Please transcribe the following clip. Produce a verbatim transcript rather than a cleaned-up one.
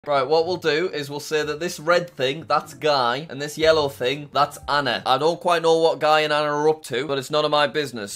Right, what we'll do is we'll say that this red thing, that's Guy, and this yellow thing, that's Anna. I don't quite know what Guy and Anna are up to, but it's none of my business.